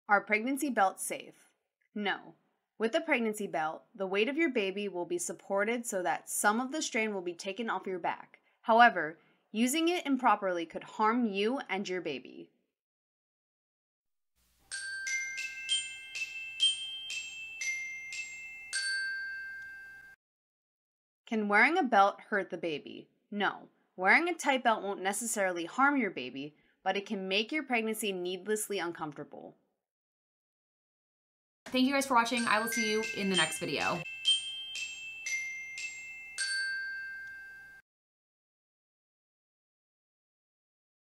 Are pregnancy belts safe? No. With a pregnancy belt, the weight of your baby will be supported so that some of the strain will be taken off your back. However, using it improperly could harm you and your baby. Can wearing a belt hurt the baby? No. Wearing a tight belt won't necessarily harm your baby, but it can make your pregnancy needlessly uncomfortable. Thank you guys for watching. I will see you in the next video.